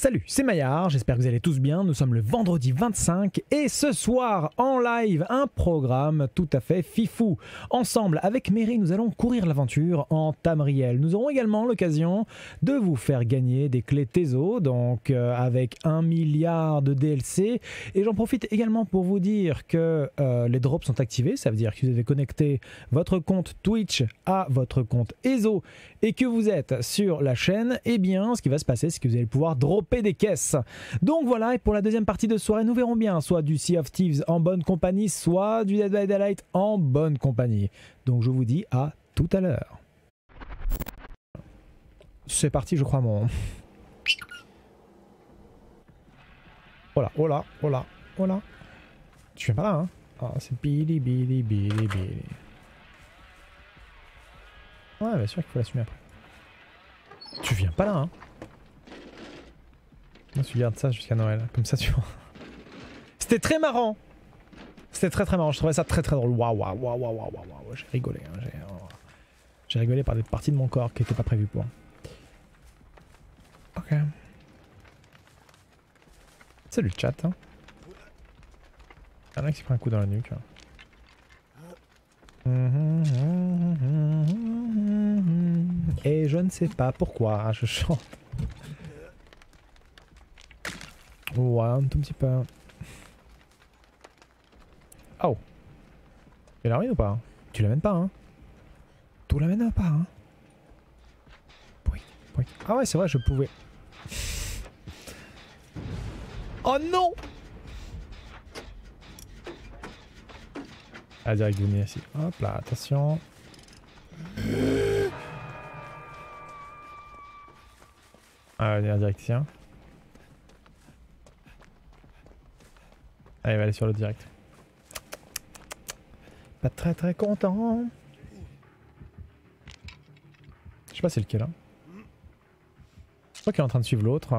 Salut, c'est Maillard, j'espère que vous allez tous bien, nous sommes le vendredi 25 et ce soir en live un programme tout à fait fifou. Ensemble avec Mary nous allons courir l'aventure en Tamriel. Nous aurons également l'occasion de vous faire gagner des clés Tezo, donc avec 1 milliard de DLC. Et j'en profite également pour vous dire que les drops sont activés, ça veut dire que vous avez connecté votre compte Twitch à votre compte EZO et que vous êtes sur la chaîne, et bien ce qui va se passer c'est que vous allez pouvoir dropper des caisses. Donc voilà, et pour la deuxième partie de soirée, nous verrons bien soit du Sea of Thieves en bonne compagnie, soit du Dead by Daylight en bonne compagnie. Donc je vous dis à tout à l'heure. C'est parti, je crois, mon... Oh là, oh là, oh là, oh là. Tu viens pas là, hein? Ah, c'est Billy, Billy, Billy, Billy. Ouais, bien sûr qu'il faut l'assumer après. Tu viens pas là, hein? Moi, tu gardes ça jusqu'à Noël, comme ça tu vois. C'était très marrant. C'était très très marrant, je trouvais ça très très drôle. Waouh, waouh, waouh, waouh, waouh, waouh, j'ai rigolé. Hein. J'ai rigolé par des parties de mon corps qui n'étaient pas prévues pour. Ok. Salut le chat. Hein. Il y en a qui s'est pris un coup dans la nuque. Et je ne sais pas pourquoi je chante. Ouais, un tout petit peu. Oh. Tu l'amènes ou pas? Tu l'amènes pas, hein? Tu l'amènes pas, hein? Oui, oui. Ah ouais, c'est vrai, je pouvais. Oh non! Ah, direct venir ici. Hop là, attention. Ah, venir direct ici, hein. Allez, on va aller sur le direct. Pas très très content. Je sais pas c'est lequel. Hein. Je crois qu'il est en train de suivre l'autre.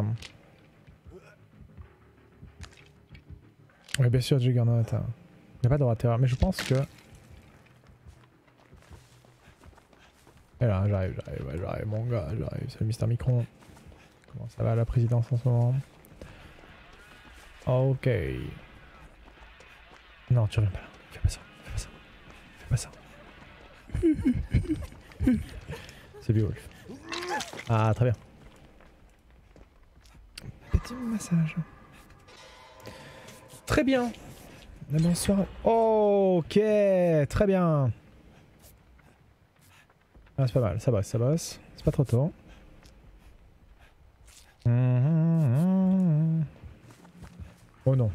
Oui, bien sûr, Juggernaut. Il n'y a pas d'orateur, mais je pense que... Et là, j'arrive, mon gars, j'arrive. C'est le Mister Micron. Comment ça va la présidence en ce moment? Ok. Non, tu reviens pas là. Fais pas ça. Fais pas ça. Fais pas ça. C'est Beowulf. Ah, très bien. Petit massage. Très bien. Bonsoir. Ok, très bien. Ah, c'est pas mal, ça bosse, ça bosse. C'est pas trop tôt. Oh non.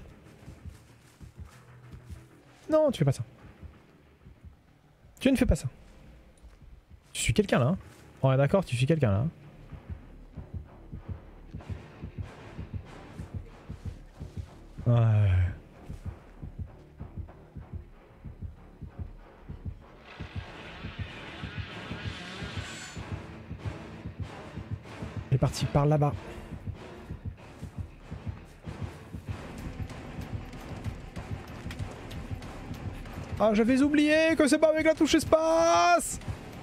Non, tu fais pas ça. Tu ne fais pas ça. Tu suis quelqu'un là. Hein. On est d'accord, tu suis quelqu'un là. Hein. Ouais. Il est parti par là-bas. Ah, j'avais oublié que c'est pas avec la touche espace.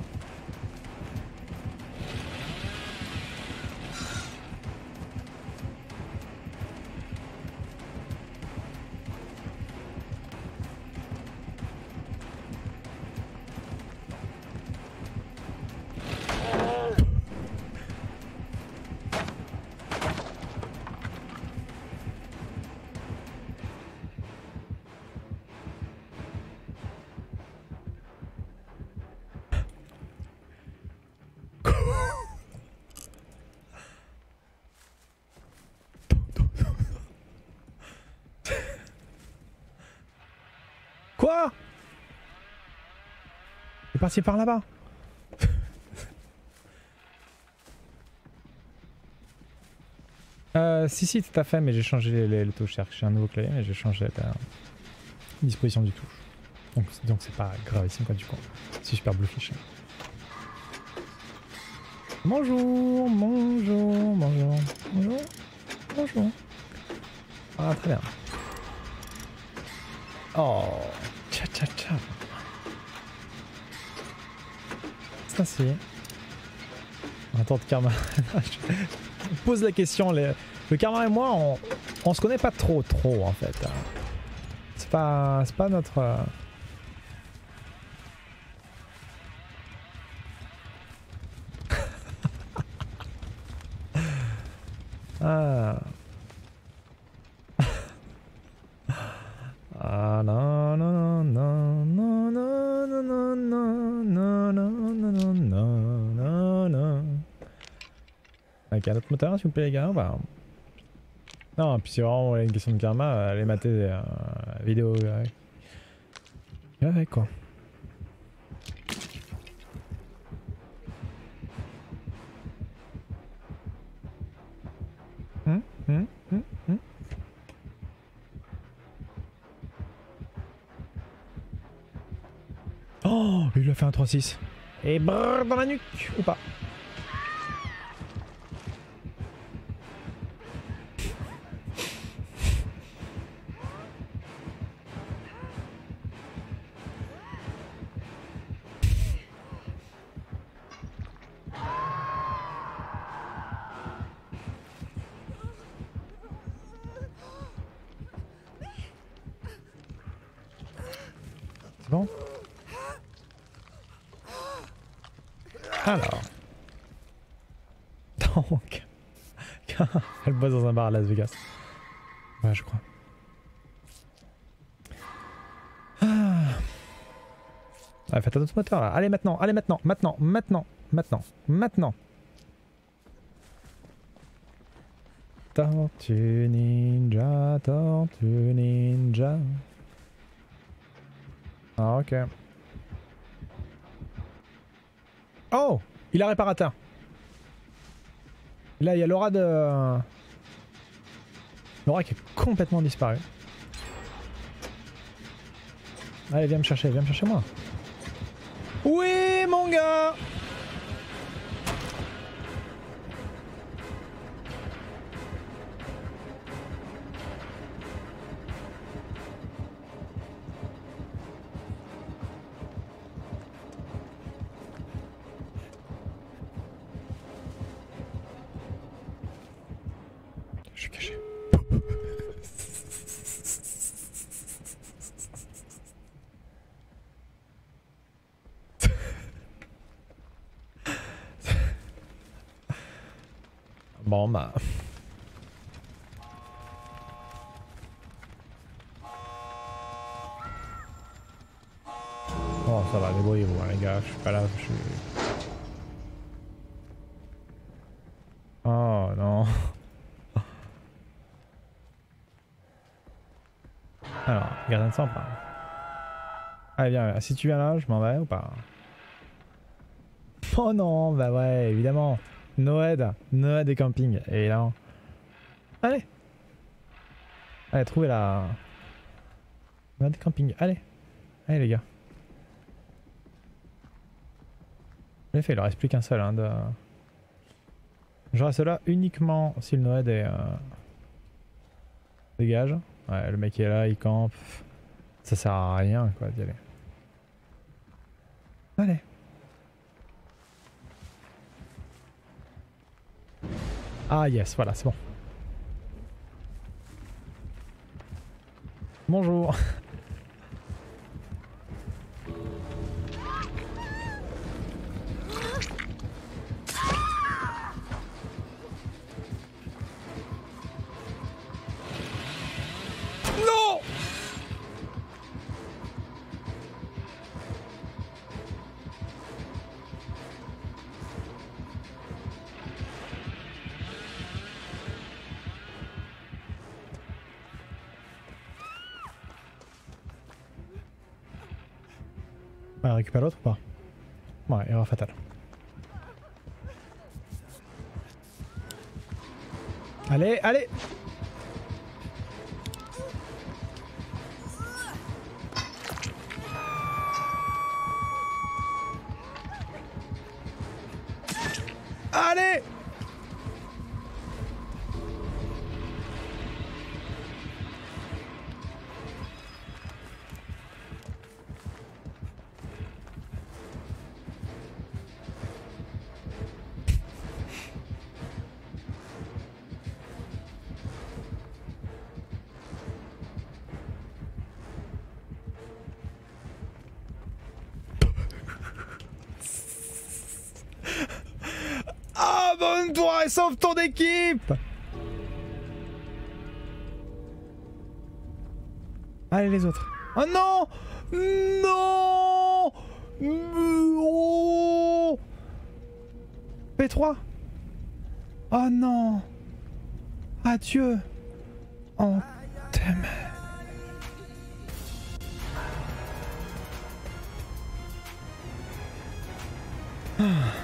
Quoi? Il est parti par là-bas. Si, tout à fait, mais j'ai changé les touches. J'ai un nouveau clavier, mais j'ai changé la disposition du touche. Donc c'est pas gravissime quoi du coup. C'est super bluffish. Bonjour, bonjour, bonjour, bonjour, bonjour. Ah, très bien. Oh, tcha tcha tcha. C'est ainsi. On attend de karma. pose la question. Le karma et moi, on se connaît pas trop en fait. C'est pas notre... Ah. Ah non non non non non non non non non non non non non. Avec un autre moteur s'il vous plaît les gars, bah. Non, puis c'est vraiment une question de karma, allez mater la vidéo avec quoi. Oh, il lui a fait un 3-6. Et brrr dans la nuque, ou pas. C'est bon? Alors. Donc. Elle bosse dans un bar à Las Vegas. Ouais, je crois. Ah. Ouais, faites un autre moteur là. Allez maintenant, maintenant. Tortue ninja, tortue ninja. Ah ok. Oh, il a réparateur. Là, il y a l'aura de... L'aura qui est complètement disparue. Allez, viens me chercher moi. Oui, mon gars! Je suis caché. Bon bah... Oh ça va, débrouillez-vous hein, les gars, je suis pas là, je suis... Oh non. Alors, gardien de sang pas. Allez viens, si tu viens là, je m'en vais ou pas? Oh non, bah ouais, évidemment. Noël et camping, évidemment. Allez. Allez, trouvez la... Noël et camping, allez. Allez les gars. En effet, il en reste plus qu'un seul. Hein, de... Je reste là uniquement si le Noël est... Dégage. Ouais, le mec est là, il campe. Ça sert à rien quoi d'y aller. Allez. Ah yes, voilà, c'est bon. Bonjour. Non! On récupère l'autre ou pas? Ouais, erreur fatale. Allez, allez! Allez! Abonne-toi et sauve ton équipe. Allez les autres. Oh non. Non. Oh. P3. Oh non. Adieu. On t'aime. Ah.